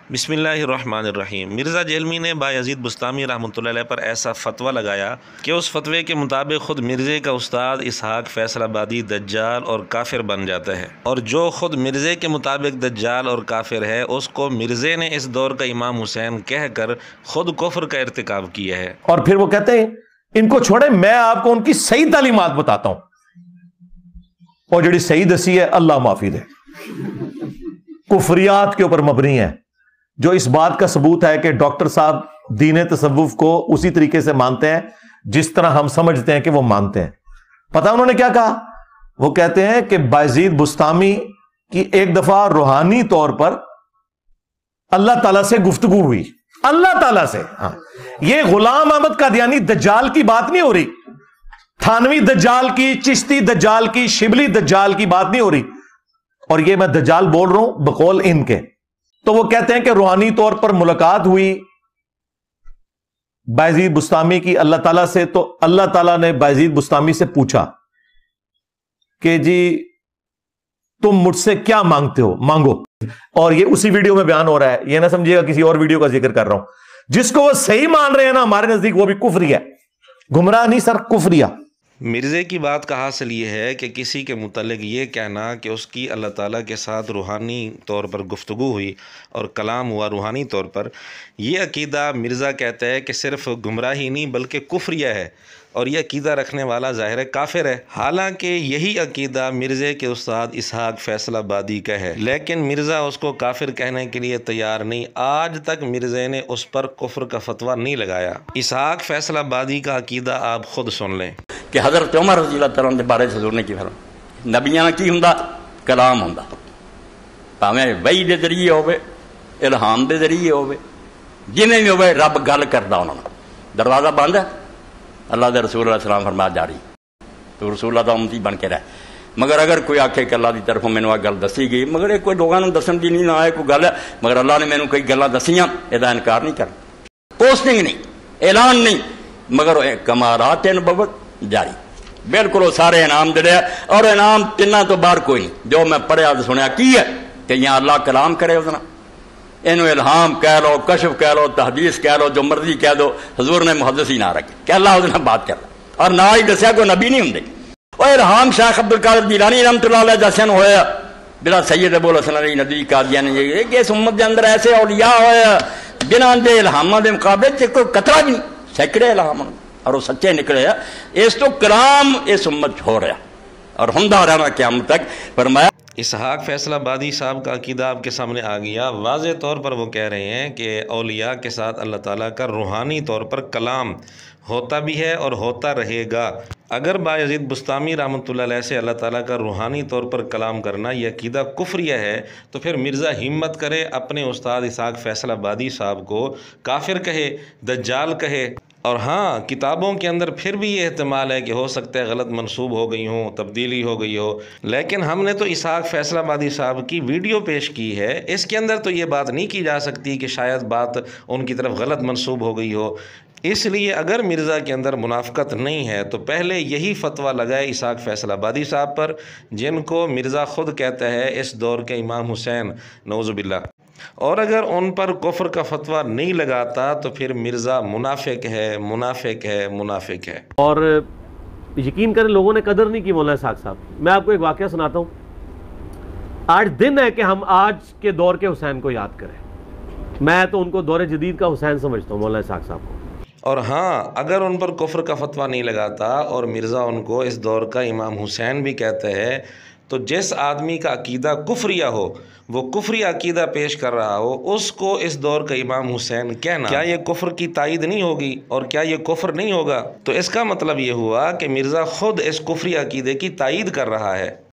بسم اللہ الرحمن الرحیم۔ مرزا جیلمی نے بایزید بسطامی رحمۃ اللہ علیہ پر ایسا فتویٰ لگایا کہ اس فتوے کے مطابق خود مرزے کا استاد اسحاق فیصل آبادی دجال اور کافر بن جاتا ہے، اور جو خود مرزے کے مطابق دجال اور کافر ہے اس کو مرزے نے اس دور کا امام حسین کہہ کر خود کفر کا ارتکاب کیا ہے۔ اور پھر وہ کہتے ہیں ان کو چھوڑیں، میں آپ کو ان کی صحیح تعلیمات بتاتا ہوں، اور جڑی صحیح دسی ہے اللہ معافی دے، کفریات کے اوپر مبنی ہے، جو اس بات کا ثبوت ہے کہ ڈاکٹر صاحب دین تصوف کو اسی طریقے سے مانتے ہیں جس طرح ہم سمجھتے ہیں کہ وہ مانتے ہیں۔ پتہ انہوں نے کیا کہا؟ وہ کہتے ہیں کہ بایزید بسطامی کی ایک دفعہ روحانی طور پر اللہ تعالیٰ سے گفتگو ہوئی، اللہ تعالیٰ سے۔ ہاں، یہ غلام احمد قادیانی دجال کی بات نہیں ہو رہی، تھانوی دجال کی، چشتی دجال کی، شبلی دجال کی بات نہیں ہو رہی، اور یہ میں دجال بول رہا ہوں بقول ان کے۔ تو وہ کہتے ہیں کہ روحانی طور پر ملاقات ہوئی بایزید بسطامی کی اللہ تعالیٰ سے، تو اللہ تعالیٰ نے بایزید بسطامی سے پوچھا کہ جی تم مجھ سے کیا مانگتے ہو، مانگو۔ اور یہ اسی ویڈیو میں بیان ہو رہا ہے، یہ نہ سمجھیے گا کسی اور ویڈیو کا ذکر کر رہا ہوں۔ جس کو وہ صحیح مان رہے ہیں نا ہمارے نزدیک، وہ بھی کفری ہے، گمراہ نہیں سر، کفریہ۔ مرزے کی بات کا حاصل یہ ہے کہ کسی کے متعلق یہ کہنا کہ اس کی اللہ تعالیٰ کے ساتھ روحانی طور پر گفتگو ہوئی اور کلام ہوا روحانی طور پر، یہ عقیدہ مرزا کہتا ہے کہ صرف گمراہی نہیں بلکہ کفریہ ہے، اور یہ عقیدہ رکھنے والا ظاہر کافر ہے۔ حالانکہ یہی عقیدہ مرزے کے استاد اسحاق فیصل آبادی کا ہے، لیکن مرزا اس کو کافر کہنے کے لیے تیار نہیں۔ آج تک مرزے نے اس پر کفر کا فتویٰ نہیں لگایا۔ اسحاق فیصل آبادی کا عقیدہ آپ خود سن لیں کہ حضرت عمر رضی اللہ تعالیٰ کے بارے حضور نے کی فرمایا نبیاں کی ہوندا کلام ہوندا، بھاویں وحی دے ذریعے ہوے، الہام دے ذریعے ہوے، جویں بھی ہوے رب گل کردا انہاں نال۔ دروازہ بند ہے، اللہ دے رسول علیہ السلام فرمایا جاری، تو رسول اللہ دا امتی بن کے رہ۔ مگر اگر کوئی آکھے کہ اللہ دی طرفوں مینوں آ گل دسی گئی، مگر یہ کوئی لوگوں دسن دی نہیں نہ آئے کوئی گل ہے، مگر اللہ نے مینوں کئی گلاں دسیاں، یہ انکار نہیں کرنا، پوسٹنگ نہیں، اعلان نہیں، مگر کمارات نبوت جاری، بالکل وہ سارے انعام دے رہے، اور انعام تنہ تو باہر کوئی نہیں۔ جو میں پڑھیا تو سنیا کی ہے کہ یہاں اللہ کلام کرے اس انہوں الہام کہہ لو، کشف کہہ لو، تحدیث کہہ لو، جو مرضی کہہ دو، حضور نے محدث ہی نہ رکھے کہ اللہ اس نے بات کر، اور نہ ہی دسیا کوئی نبی نہیں ہوں۔ اور الہام شیخ عبدالقادر جیلانی رحمۃ اللہ علیہ جیسے ہویا، بلا سید ابو الحسن علی ندوی قادیانی، کہ اس امت کے اندر ایسے اولیاء ہوئے جنہاں دے الہاماں دے مقابلے کوئی قطرہ بھی نہیں، سینکڑے الہام، اور وہ سچے نکلے۔ اس تو کلام اس امت ہو رہا اور ہوندا رہنا قیامت تک۔ فرمایا اسحاق فیصل آبادی صاحب کا عقیدہ آپ کے سامنے آ گیا۔ واضح طور پر وہ کہہ رہے ہیں کہ اولیاء کے ساتھ اللہ تعالیٰ کا روحانی طور پر کلام ہوتا بھی ہے اور ہوتا رہے گا۔ اگر بایزید بسطامی رحمۃ اللہ علیہ سے اللہ تعالیٰ کا روحانی طور پر کلام کرنا یہ عقیدہ کفریہ ہے، تو پھر مرزا ہمت کرے اپنے استاد اسحاق فیصل آبادی صاحب کو کافر کہے، دجال کہے۔ اور ہاں، کتابوں کے اندر پھر بھی یہ احتمال ہے کہ ہو سکتا ہے غلط منسوب ہو گئی ہوں، تبدیلی ہو گئی ہو، لیکن ہم نے تو اسحاق فیصل آبادی صاحب کی ویڈیو پیش کی ہے، اس کے اندر تو یہ بات نہیں کی جا سکتی کہ شاید بات ان کی طرف غلط منسوب ہو گئی ہو۔ اس لیے اگر مرزا کے اندر منافقت نہیں ہے تو پہلے یہی فتویٰ لگائے اسحاق فیصل آبادی صاحب پر، جن کو مرزا خود کہتا ہے اس دور کے امام حسین، نعوذ باللہ۔ اور اگر ان پر کفر کا فتویٰ نہیں لگاتا تو پھر مرزا منافق ہے، منافق ہے، منافق ہے۔ اور یقین کریں لوگوں نے قدر نہیں کی مولانا اسحاق صاحب۔ میں آپ کو ایک واقعہ سناتا ہوں۔ آج دن ہے کہ ہم آج کے دور کے حسین کو یاد کریں۔ میں تو ان کو دور جدید کا حسین سمجھتا ہوں، مولانا اسحاق صاحب کو۔ اور ہاں، اگر ان پر کفر کا فتویٰ نہیں لگاتا اور مرزا ان کو اس دور کا امام حسین بھی کہتا ہے، تو جس آدمی کا عقیدہ کفریہ ہو، وہ کفری عقیدہ پیش کر رہا ہو، اس کو اس دور کا امام حسین کہنا، کیا یہ کفر کی تائید نہیں ہوگی؟ اور کیا یہ کفر نہیں ہوگا؟ تو اس کا مطلب یہ ہوا کہ مرزا خود اس کفری عقیدے کی تائید کر رہا ہے۔